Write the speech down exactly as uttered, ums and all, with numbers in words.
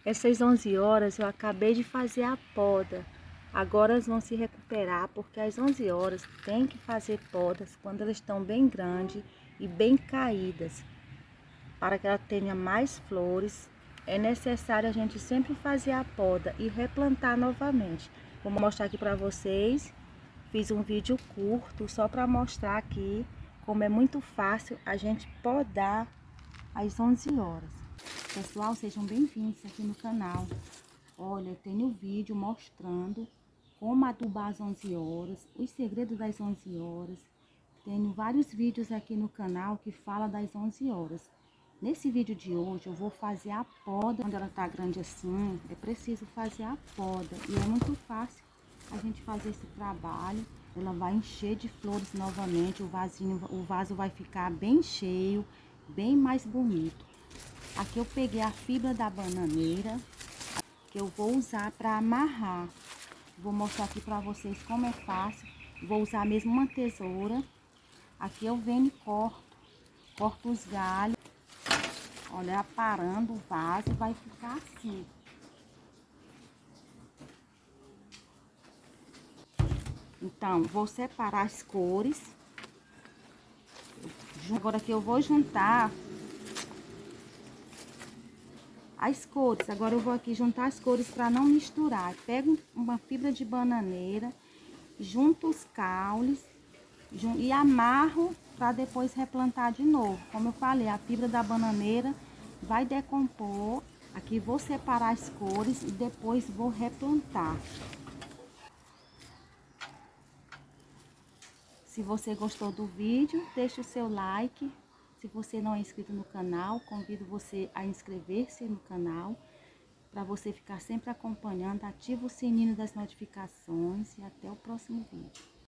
Essas onze horas eu acabei de fazer a poda. Agora elas vão se recuperar, porque às onze horas tem que fazer podas quando elas estão bem grandes e bem caídas. Para que ela tenha mais flores, é necessário a gente sempre fazer a poda e replantar novamente. Vou mostrar aqui para vocês. Fiz um vídeo curto só para mostrar aqui como é muito fácil a gente podar às onze horas. Pessoal, sejam bem-vindos aqui no canal. Olha, eu tenho vídeo mostrando como adubar às onze horas, os segredos das onze horas. Tenho vários vídeos aqui no canal que fala das onze horas. Nesse vídeo de hoje eu vou fazer a poda. Quando ela tá grande assim, é preciso fazer a poda. E é muito fácil a gente fazer esse trabalho. Ela vai encher de flores novamente, o vasinho, o vaso vai ficar bem cheio, bem mais bonito. Aqui eu peguei a fibra da bananeira, que eu vou usar para amarrar. Vou mostrar aqui para vocês como é fácil. Vou usar mesmo uma tesoura. Aqui eu venho e corto, corto os galhos. Olha, aparando o vaso, vai ficar assim. Então, vou separar as cores. Agora aqui eu vou juntar as cores. Agora eu vou aqui juntar as cores para não misturar. Pego uma fibra de bananeira, junto os caules e amarro para depois replantar de novo. Como eu falei, a fibra da bananeira vai decompor. Aqui vou separar as cores e depois vou replantar. Se você gostou do vídeo, deixe o seu like. Se você não é inscrito no canal, convido você a inscrever-se no canal, para você ficar sempre acompanhando. Ativa o sininho das notificações e até o próximo vídeo.